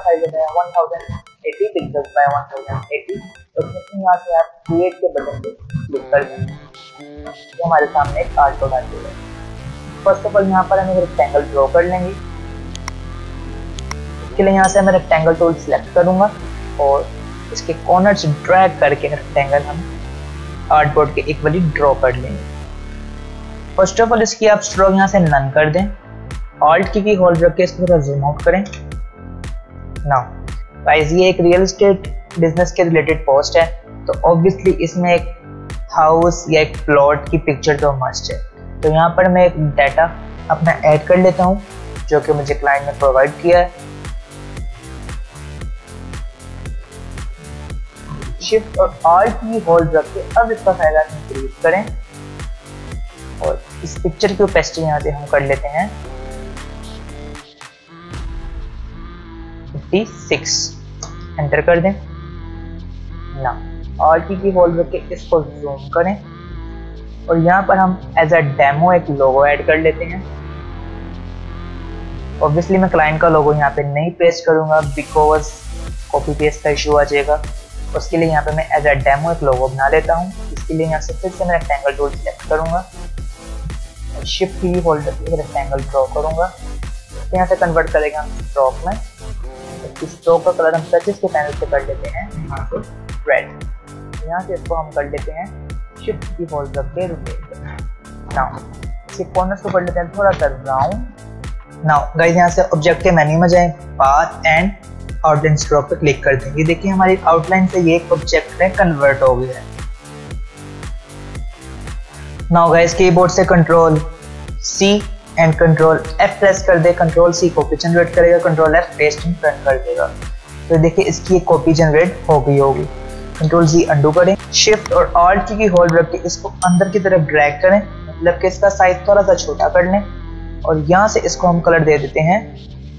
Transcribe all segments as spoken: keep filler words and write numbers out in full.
Size है one thousand eighty pixels by one thousand eighty. तो यहाँ से आप क्रिएट के बटन पे क्लिक कर दें, ये हमारे सामने एक कार्डबोर्ड आ जाएगा। फर्स्ट ऑफ ऑल यहाँ पर हम एक रेक्टेंगल ड्रॉ कर लेंगे। इसके लिए यहाँ से मैं रेक्टेंगल टूल सेलेक्ट करूँगा और इसके कॉर्नर्स ड्रैग करके रेक्टेंगल हम कार्डबोर्ड के इक्वली ड्रॉ कर लेंगे। फर्स्ट ऑफ ऑल इसकी आप स्ट्रोक यहाँ से नन कर दें, ऑल्ट की की होल्ड रख के इसको थोड़ा जूम आउट करें। नाउ गाइस ये एक रियल एस्टेट बिजनेस के रिलेटेड पोस्ट है, तो ऑब्वियसली इसमें एक हाउस या एक प्लॉट की पिक्चर तो मस्ट है। तो यहाँ पर मैं एक डाटा अपना ऐड कर लेता हूँ जो कि मुझे क्लाइंट ने प्रोवाइड किया है। शिफ्ट और ऑल्ट की होल्ड रख के अब इसका फायदा इंक्रीज करें और इस पिक्चर की ओपेसिटी यहाँ से हम कर लेते हैं फिफ्टी सिक्स, एंटर कर दें। ना ऑल्ट की होल्ड रख के इसको जूम करें और यहाँ पर हम एज अ डेमो एक लोगो ऐड कर लेते हैं। ऑब्वियसली मैं क्लाइंट का लोगो यहाँ पे नहीं पेस्ट करूँगा बिकॉज कॉपी पेस्ट का इशू आ जाएगा। उसके लिए यहाँ पे मैं एज अ डेमो एक लोगो बना लेता हूँ। इसके लिए यहाँ से फिर से मैं रेक्टेंगल टूल सेलेक्ट करूँगा और शिफ्ट की होल्ड करके रेक्टेंगल ड्रॉ करूँगा। तो यहाँ से कन्वर्ट करेगा हम स्ट्रोक में। तो इस स्ट्रोक का कलर हम टचेस के पैनल से कर लेते हैं यहाँ से रेड। यहाँ से इसको हम कर लेते हैं शिफ्ट की होल्ड करके रोटेट। नाउ इसके कॉर्नर्स को कर लेते हैं थोड़ा सा ब्राउन। नाउ गाइस यहाँ से ऑब्जेक्ट के मेन्यू में जाएं, पाथ एंड आउटलाइन स्ट्रोक पे क्लिक कर देंगे। देखिए हमारी आउटलाइन से ये एक ऑब्जेक्ट में कन्वर्ट हो गया है। नाउ गाइस कीबोर्ड से control C and control F press कर दे। कंट्रोल सी कॉपी जनरेट करेगा, control F paste and run कर देगा। तो देखिए इसकी एक कॉपी जनरेट हो गई होगी। कंट्रोल जी अंडू करें, शिफ्ट और ऑल्ट की होल्ड रख के इसको अंदर की तरफ ड्रैग करें, मतलब कि इसका साइज थोड़ा सा छोटा कर लें और यहाँ से इसको हम कलर दे देते हैं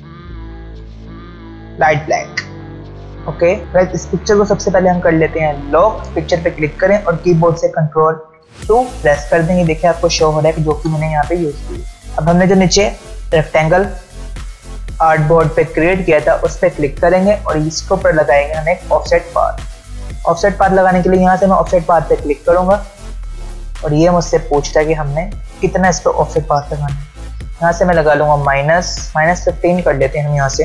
लाइट ब्लैक। ओके गाइस इस पिक्चर को सबसे पहले हम कर लेते हैं लॉक। पिक्चर पे क्लिक करें और कीबोर्ड से कंट्रोल टू प्रेस कर देंगे। देखिए आपको शो हो रहा है कि जो कि मैंने यहाँ पे यूज की। अब हमने जो नीचे रेक्टेंगल आर्टबोर्ड पे क्रिएट किया था उस पर क्लिक करेंगे और इसके ऊपर लगाएंगे हम एक ऑफसेट पाथ। ऑफसेट पाथ लगाने के लिए यहाँ से मैं ऑफसेट पाथ पे क्लिक करूंगा और ये मुझसे पूछता है कि हमने कितना इस पर ऑफसेट पाथ लगाना है। यहाँ से मैं लगा लूंगा माइनस माइनस फिफ्टीन कर लेते हैं हम। यहाँ से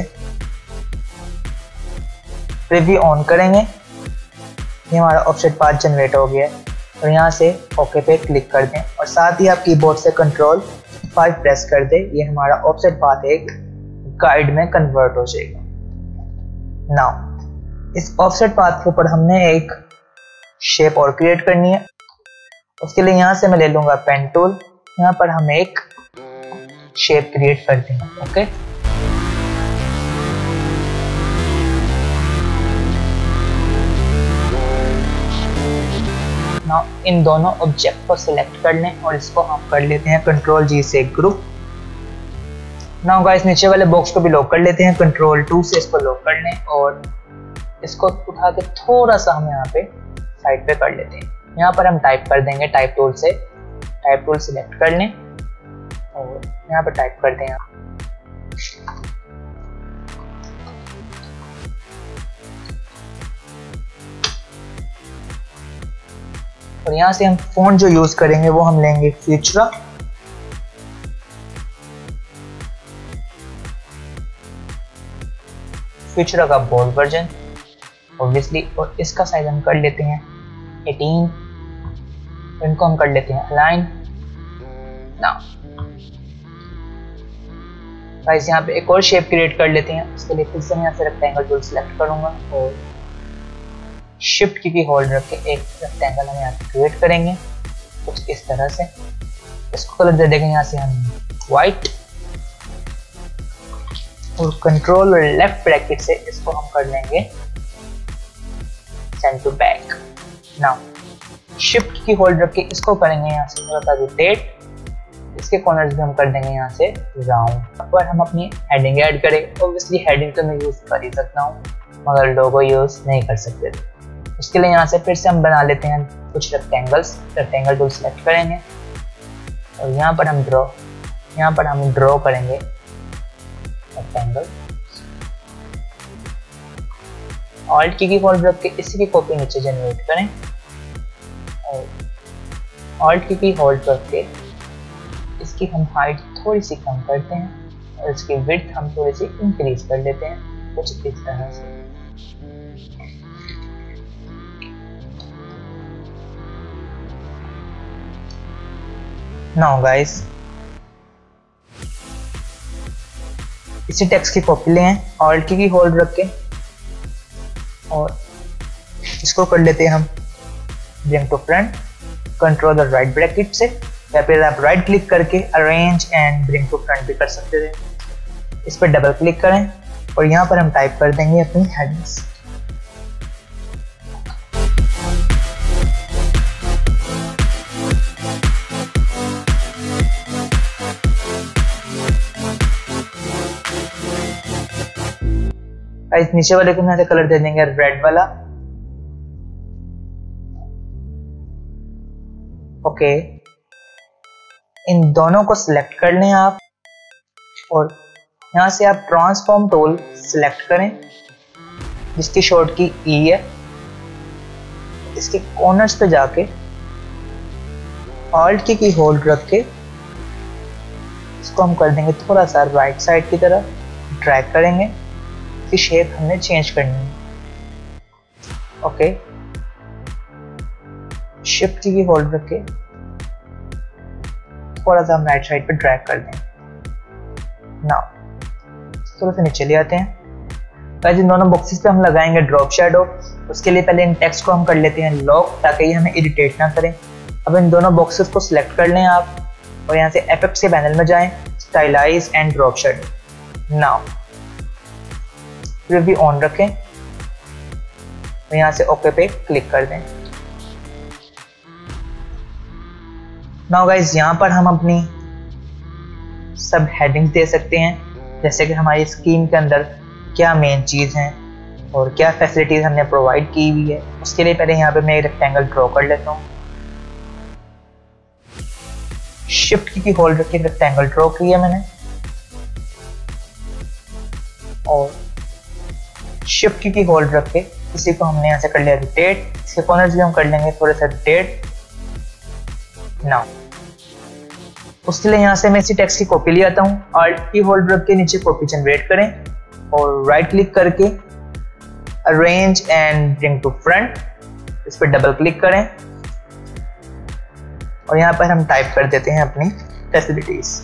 प्रीव्यू ऑन करेंगे, ये हमारा ऑफसेट पाथ जनरेट हो गया है और यहाँ से ओके पे क्लिक कर दें और साथ ही आप कीबोर्ड से कंट्रोल फाइव प्रेस कर दें। ये हमारा ऑफसेट पाथ एक गाइड में कन्वर्ट हो जाएगा। नाउ इस ऑफसेट पाथ के ऊपर हमने एक शेप और क्रिएट करनी है। उसके लिए यहाँ से मैं ले लूंगा पेन टूल, यहाँ पर हम एक शेप क्रिएट कर देंगे। ओके नाउ इन दोनों ऑब्जेक्ट को सिलेक्ट कर लें और इसको हम कर लेते हैं कंट्रोल जी से ग्रुप। नाउ गाइस नीचे वाले बॉक्स को भी लॉक कर लेते हैं, कंट्रोल टू से इसको लॉक कर लें और इसको उठा के थोड़ा सा हम यहाँ पे साइड पे कर लेते हैं। यहाँ पर हम टाइप कर देंगे टाइप टूल से, टाइप टूल सिलेक्ट कर लें और यहाँ पर टाइप कर दें। और यहाँ से हम फ़ॉन्ट जो यूज करेंगे वो हम लेंगे फ्यूचरा। फ्यूचरा का बोल्ड वर्जन ऑब्वियसली, और इसका साइज हम कर लेते हैं एटीन। इनको हम कर लेते हैं अलाइन। नाउ गाइस यहाँ पे एक और शेप क्रिएट कर लेते हैं। उसके लिए फिर से मैं यहाँ से रेक्टेंगल टूल सेलेक्ट करूंगा और शिफ्ट की होल्ड रख के एक रेक्टेंगल हम यहाँ पे क्रिएट करेंगे कुछ इस तरह से। इसको कलर दे देंगे यहाँ से हम व्हाइट और कंट्रोल और लेफ्ट ब्रैकेट से इसको हम कर लेंगे send to back. Now shift key hold रख के इसको करेंगे यहाँ से थोड़ा सा रोटेट। इसके कॉर्नर्स भी हम कर देंगे यहाँ से राउंड। पर हम अपनी हेडिंग ऐड करें। ऑब्वियसली हेडिंग तो मैं यूज कर ही सकता हूँ मगर लोगो यूज नहीं कर सकते। उसके लिए यहाँ से फिर से हम बना लेते हैं कुछ रेक्टेंगल्स। रेक्टेंगल टूल सेलेक्ट करेंगे और यहाँ पर हम ड्रॉ यहाँ पर हम ड्रॉ करेंगे रेक्टेंगल। ऑल्ट की की होल्ड रख के इसी की कॉपी नीचे जनरेट करें और ऑल्ट की की होल्ड रख के इसकी हम हाइट थोड़ी सी कम करते हैं और इसकी विड्थ हम थोड़ी सी इंक्रीज कर लेते हैं कुछ इस तरह से। नाउ गाइस इसी टेक्स्ट की कॉपी लें ऑल्ट की की होल्ड रख के और इसको कर लेते हैं हम bring to front control the right bracket से, या फिर आप राइट क्लिक करके arrange and bring to front भी कर सकते थे। इस पर डबल क्लिक करें और यहाँ पर हम टाइप कर देंगे अपनी हेडिंग्स। इस नीचे वाले को यहाँ से कलर दे देंगे रेड वाला। ओके, इन दोनों को सिलेक्ट कर लें आप और यहाँ से आप ट्रांसफॉर्म टूल सिलेक्ट करें जिसकी शॉर्ट की ई है। इसके कॉर्नर्स पे जाके ऑल्ट की की होल्ड रख के इसको हम कर देंगे थोड़ा सा राइट साइड की तरफ, ड्रैग करेंगे, इसकी शेप हमने चेंज करनी है। ओके, शिफ्ट की की होल्ड रख के थोड़ा सा हम राइट साइड पे ड्रैग कर दें। नाउ थोड़ा सा नीचे ले आते हैं। गाइस इन दोनों बॉक्सेस पे हम लगाएंगे ड्रॉप शैडो। उसके लिए पहले इन टेक्स्ट को हम कर लेते हैं लॉक ताकि ये हमें इरिटेट ना करें। अब इन दोनों बॉक्सेस को सिलेक्ट कर लें आप और यहाँ से इफेक्ट्स के पैनल में जाएं, stylize and drop shadow. Now preview on रखें और यहाँ से ओके पे क्लिक कर दें। नाउ गाइस यहाँ पर हम अपनी सब हेडिंग्स दे सकते हैं, जैसे कि हमारी स्कीम के अंदर क्या मेन चीज़ हैं और क्या फैसिलिटीज हमने प्रोवाइड की हुई है। उसके लिए पहले यहाँ पे मैं एक रेक्टेंगल ड्रॉ कर लेता हूँ। शिफ्ट की होल्ड रख के रेक्टेंगल ड्रॉ किया मैंने और शिफ्ट की होल्ड रख के इसी को हमने यहाँ से कर लिया रोटेट। इसके कॉर्नर्स भी हम कर लेंगे थोड़े सा रोटेट। नाउ उसके लिए यहाँ से मैं इसी टेक्स्ट की कॉपी ले आता हूँ, ऑल्ट की होल्ड रख के नीचे कॉपी जनरेट करें और राइट क्लिक करके arrange and bring to front, इस पर डबल क्लिक करें और यहाँ पर हम टाइप कर देते हैं अपनी फैसिलिटीज।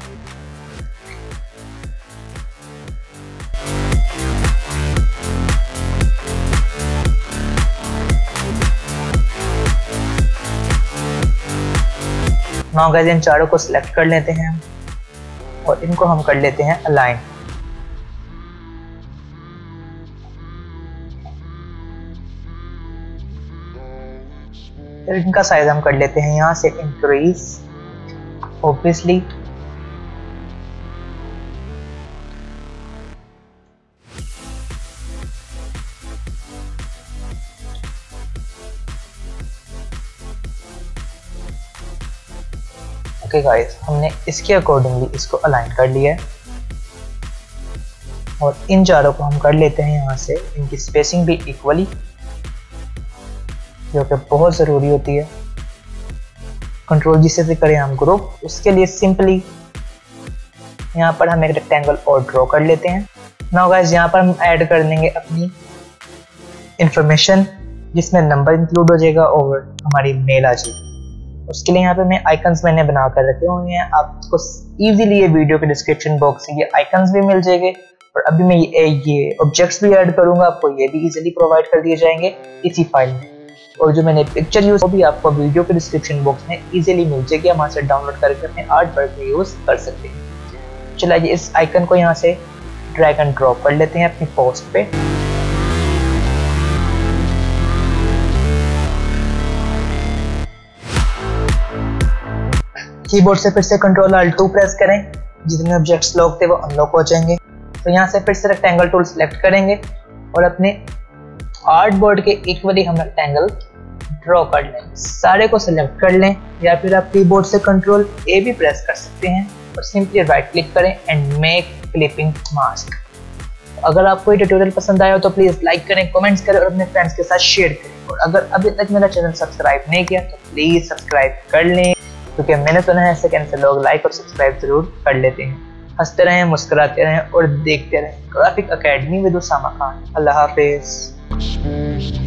नाउ गाइस इन चारों को सिलेक्ट कर लेते हैं और इनको हम कर लेते हैं अलाइन। फिर इनका साइज हम कर लेते हैं यहाँ से इंक्रीज ऑब्वियसली। ओके गाइस हमने इसके अकॉर्डिंगली इसको अलाइन कर लिया है और इन चारों को हम कर लेते हैं यहाँ से इनकी स्पेसिंग भी इक्वली, जो कि बहुत ज़रूरी होती है। कंट्रोल जिससे से करें हम ग्रुप, उसके लिए सिंपली यहाँ पर हम एक रेक्टेंगल और ड्रॉ कर लेते हैं। नाउ गाइस यहाँ पर हम ऐड कर देंगे अपनी इंफॉर्मेशन जिसमें नंबर इंक्लूड हो जाएगा और हमारी मेल आ जाएगी। उसके लिए यहाँ पे मैं आइकन्स मैंने बना कर रखे हुए हैं, आपको इजीली ये वीडियो के डिस्क्रिप्शन बॉक्स से ये आइकन्स भी मिल जाएंगे और अभी मैं ये ये ऑब्जेक्ट्स भी ऐड करूंगा, आपको ये भी इजीली प्रोवाइड कर दिए जाएंगे इसी फाइल में। और जो मैंने पिक्चर यूज वो भी आपको वीडियो के डिस्क्रिप्शन बॉक्स में इजीली मिल जाएगी, हम वहाँ से डाउनलोड करके अपने आर्ट वर्क में यूज कर सकते हैं। चलिए इस आइकन को यहाँ से ड्रैग एंड ड्रॉप कर लेते हैं अपनी पोस्ट पे। कीबोर्ड से फिर से कंट्रोल अल्ट टू प्रेस करें, जितने ऑब्जेक्ट्स लॉक थे वो अनलॉक हो जाएंगे। तो यहाँ से फिर से रेक्टेंगल टूल सेलेक्ट करेंगे और अपने आर्ट बोर्ड के इक्वली हम रेक्टेंगल ड्रॉ कर लें। सारे को सिलेक्ट कर लें या फिर आप कीबोर्ड से कंट्रोल ए भी प्रेस कर सकते हैं और सिंपली राइट क्लिक करें एंड मेक क्लिपिंग मास्क। अगर आपको ये ट्यूटोरियल पसंद आया हो तो प्लीज़ लाइक करें, कमेंट्स करें और अपने फ्रेंड्स के साथ शेयर करें। और अगर अभी तक मेरा चैनल सब्सक्राइब नहीं किया तो प्लीज़ सब्सक्राइब कर लें, क्योंकि मैंने सुना है सेकंड से लोग लाइक और सब्सक्राइब जरूर कर लेते हैं। हंसते रहें, मुस्कुराते रहें और देखते रहें graphic academy with Usama Khan. Allah हाफिज़।